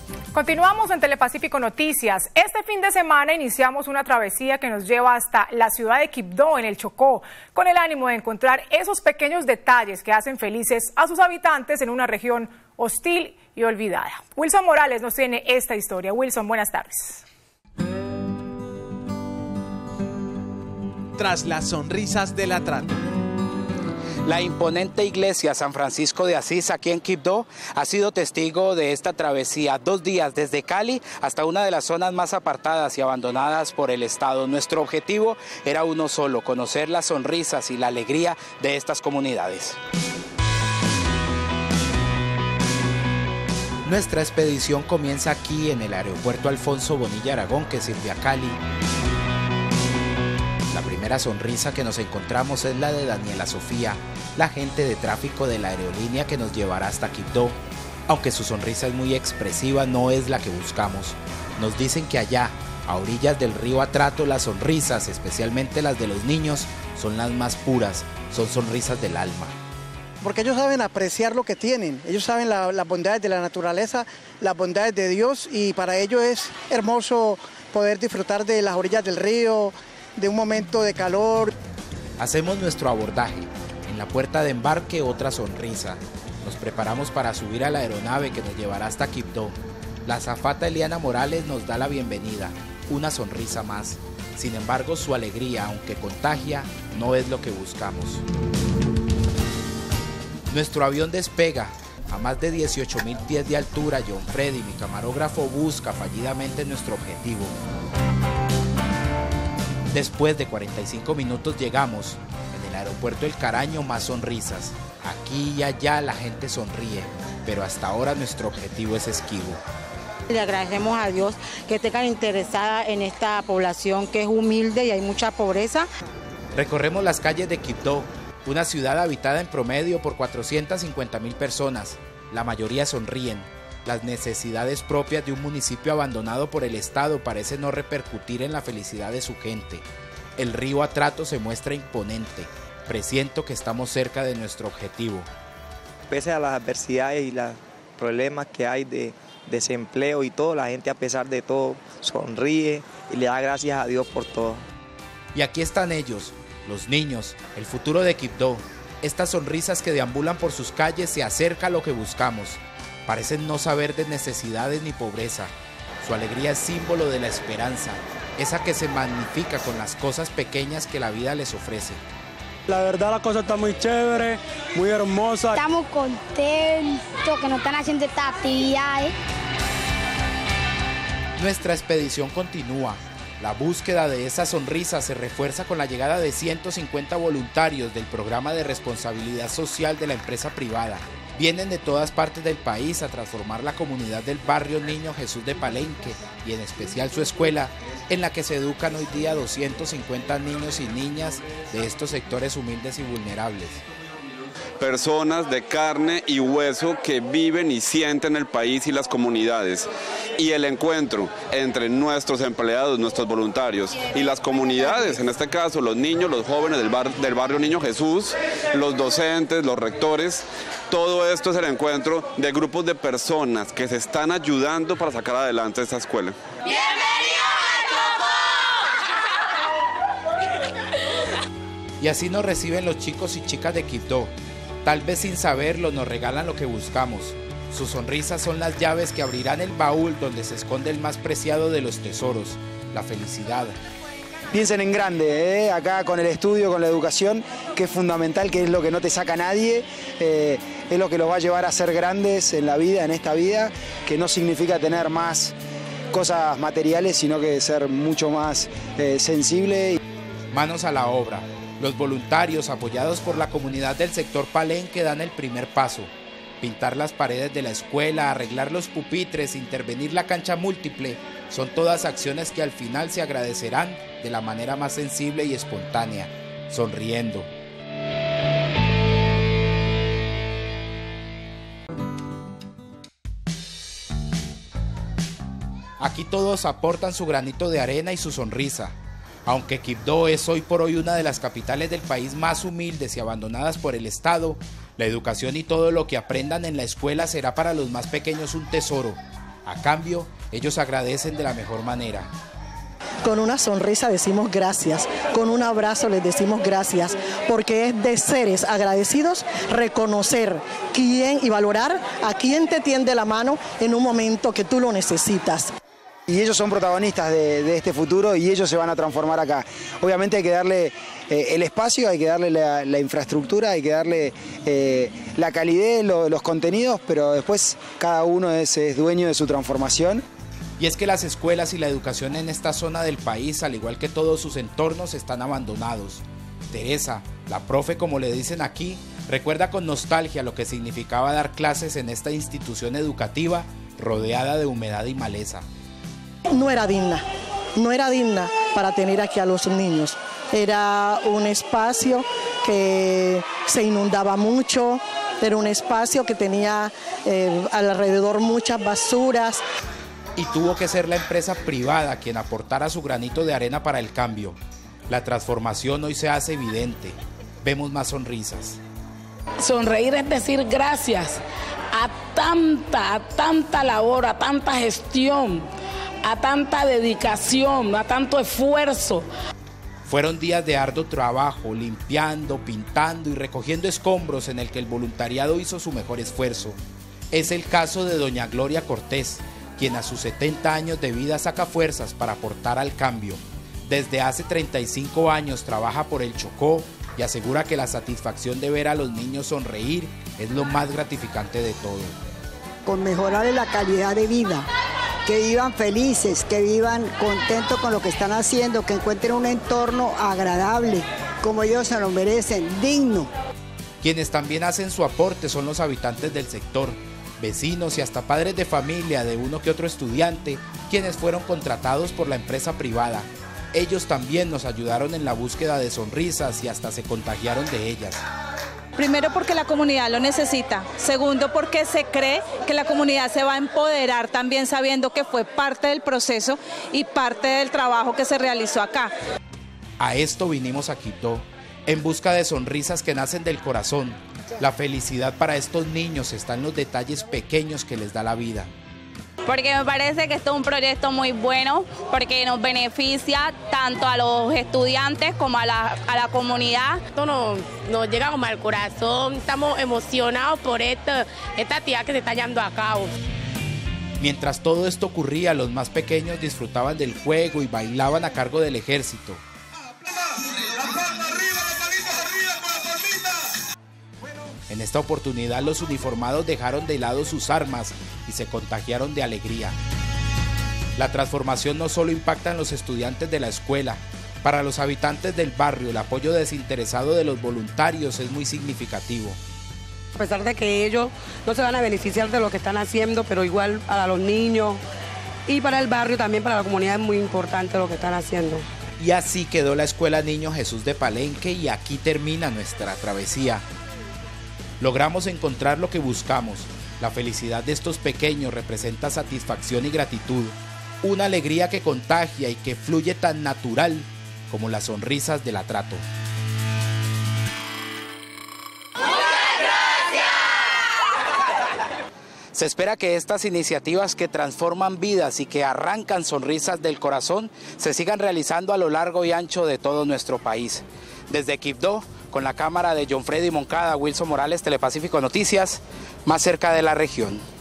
Continuamos en Telepacífico Noticias. Este fin de semana iniciamos una travesía que nos lleva hasta la ciudad de Quibdó, en el Chocó, con el ánimo de encontrar esos pequeños detalles que hacen felices a sus habitantes en una región hostil y olvidada. Wilson Morales nos tiene esta historia. Wilson, buenas tardes. Tras las sonrisas del atrato. La imponente iglesia San Francisco de Asís aquí en Quibdó ha sido testigo de esta travesía 2 días desde Cali hasta una de las zonas más apartadas y abandonadas por el Estado. Nuestro objetivo era uno solo: conocer las sonrisas y la alegría de estas comunidades. Nuestra expedición comienza aquí en el aeropuerto Alfonso Bonilla Aragón, que sirve a Cali. La primera sonrisa que nos encontramos es la de Daniela Sofía, la agente de tráfico de la aerolínea que nos llevará hasta Quibdó. Aunque su sonrisa es muy expresiva, no es la que buscamos. Nos dicen que allá, a orillas del río Atrato, las sonrisas, especialmente las de los niños, son las más puras, son sonrisas del alma. Porque ellos saben apreciar lo que tienen, ellos saben las bondades de la naturaleza, las bondades de Dios, y para ellos es hermoso poder disfrutar de las orillas del río, de un momento de calor. Hacemos nuestro abordaje. En la puerta de embarque, otra sonrisa. Nos preparamos para subir a la aeronave que nos llevará hasta Quibdó. La azafata Eliana Morales nos da la bienvenida. Una sonrisa más. Sin embargo, su alegría, aunque contagia, no es lo que buscamos. Nuestro avión despega. A más de 18.000 pies de altura, John Freddy, mi camarógrafo, busca fallidamente nuestro objetivo. Después de 45 minutos llegamos. En el aeropuerto El Caraño, más sonrisas. Aquí y allá la gente sonríe, pero hasta ahora nuestro objetivo es esquivo. Le agradecemos a Dios que tengan interesada en esta población que es humilde y hay mucha pobreza. Recorremos las calles de Quibdó, una ciudad habitada en promedio por 450.000 personas. La mayoría sonríen. Las necesidades propias de un municipio abandonado por el Estado parecen no repercutir en la felicidad de su gente. El río Atrato se muestra imponente. Presiento que estamos cerca de nuestro objetivo. Pese a las adversidades y los problemas que hay de desempleo y todo, la gente a pesar de todo sonríe y le da gracias a Dios por todo. Y aquí están ellos, los niños, el futuro de Quibdó. Estas sonrisas que deambulan por sus calles se acerca a lo que buscamos. Parecen no saber de necesidades ni pobreza. Su alegría es símbolo de la esperanza, esa que se magnifica con las cosas pequeñas que la vida les ofrece. La verdad la cosa está muy chévere, muy hermosa. Estamos contentos que nos están haciendo estas actividades. Nuestra expedición continúa. La búsqueda de esa sonrisa se refuerza con la llegada de 150 voluntarios del programa de responsabilidad social de la empresa privada. Vienen de todas partes del país a transformar la comunidad del barrio Niño Jesús de Palenque y en especial su escuela, en la que se educan hoy día 250 niños y niñas de estos sectores humildes y vulnerables. Personas de carne y hueso que viven y sienten el país y las comunidades. Y el encuentro entre nuestros empleados, nuestros voluntarios y las comunidades, en este caso los niños, los jóvenes del barrio Niño Jesús, los docentes, los rectores, todo esto es el encuentro de grupos de personas que se están ayudando para sacar adelante esta escuela. Y así nos reciben los chicos y chicas de Quibdó. Tal vez sin saberlo nos regalan lo que buscamos. Sus sonrisas son las llaves que abrirán el baúl donde se esconde el más preciado de los tesoros, la felicidad. Piensen en grande, acá con el estudio, con la educación, que es fundamental, que es lo que no te saca nadie, es lo que los va a llevar a ser grandes en la vida, en esta vida, que no significa tener más cosas materiales, sino que ser mucho más sensible. Manos a la obra. Los voluntarios, apoyados por la comunidad del sector Palenque, dan el primer paso. Pintar las paredes de la escuela, arreglar los pupitres, intervenir la cancha múltiple, son todas acciones que al final se agradecerán de la manera más sensible y espontánea, sonriendo. Aquí todos aportan su granito de arena y su sonrisa. Aunque Quibdó es hoy por hoy una de las capitales del país más humildes y abandonadas por el Estado, la educación y todo lo que aprendan en la escuela será para los más pequeños un tesoro. A cambio, ellos agradecen de la mejor manera. Con una sonrisa decimos gracias, con un abrazo les decimos gracias, porque es de seres agradecidos reconocer quién y valorar a quien te tiende la mano en un momento que tú lo necesitas. Y ellos son protagonistas de este futuro y ellos se van a transformar acá. Obviamente hay que darle el espacio, hay que darle la infraestructura, hay que darle la calidez, los contenidos, pero después cada uno es dueño de su transformación. Y es que las escuelas y la educación en esta zona del país, al igual que todos sus entornos, están abandonados. Teresa, la profe como le dicen aquí, recuerda con nostalgia lo que significaba dar clases en esta institución educativa rodeada de humedad y maleza. No era digna para tener aquí a los niños. Era un espacio que se inundaba mucho, era un espacio que tenía alrededor muchas basuras. Y tuvo que ser la empresa privada quien aportara su granito de arena para el cambio. La transformación hoy se hace evidente. Vemos más sonrisas. Sonreír es decir gracias a tanta labor, a tanta gestión, a tanta dedicación, a tanto esfuerzo. Fueron días de arduo trabajo, limpiando, pintando y recogiendo escombros en el que el voluntariado hizo su mejor esfuerzo. Es el caso de doña Gloria Cortés, quien a sus 70 años de vida saca fuerzas para aportar al cambio. Desde hace 35 años trabaja por el Chocó y asegura que la satisfacción de ver a los niños sonreír es lo más gratificante de todo. Con mejorarle la calidad de vida, que vivan felices, que vivan contentos con lo que están haciendo, que encuentren un entorno agradable, como ellos se lo merecen, digno. Quienes también hacen su aporte son los habitantes del sector, vecinos y hasta padres de familia de uno que otro estudiante, quienes fueron contratados por la empresa privada. Ellos también nos ayudaron en la búsqueda de sonrisas y hasta se contagiaron de ellas. Primero porque la comunidad lo necesita, segundo porque se cree que la comunidad se va a empoderar también sabiendo que fue parte del proceso y parte del trabajo que se realizó acá. A esto vinimos a Quibdó, en busca de sonrisas que nacen del corazón. La felicidad para estos niños está en los detalles pequeños que les da la vida. Porque me parece que esto es un proyecto muy bueno, porque nos beneficia tanto a los estudiantes como a la comunidad. Esto nos llega como al corazón, estamos emocionados por esta actividad que se está llevando a cabo. Mientras todo esto ocurría, los más pequeños disfrutaban del juego y bailaban a cargo del ejército. En esta oportunidad los uniformados dejaron de lado sus armas y se contagiaron de alegría. La transformación no solo impacta en los estudiantes de la escuela, para los habitantes del barrio el apoyo desinteresado de los voluntarios es muy significativo. A pesar de que ellos no se van a beneficiar de lo que están haciendo, pero igual para los niños y para el barrio también, para la comunidad es muy importante lo que están haciendo. Y así quedó la Escuela Niño Jesús de Palenque y aquí termina nuestra travesía. Logramos encontrar lo que buscamos. La felicidad de estos pequeños representa satisfacción y gratitud, una alegría que contagia y que fluye tan natural como las sonrisas del atrato. Se espera que estas iniciativas que transforman vidas y que arrancan sonrisas del corazón se sigan realizando a lo largo y ancho de todo nuestro país. Desde Quibdó, con la cámara de John Freddy Moncada, Wilson Morales, Telepacífico Noticias, más cerca de la región.